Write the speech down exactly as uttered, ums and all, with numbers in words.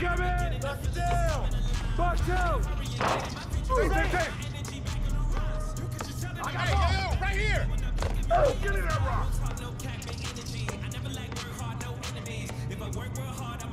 Incoming! Left down! Fuck two! Stay, stay, stay! I got hey, yo, yo, right here! Oh, get in that rock!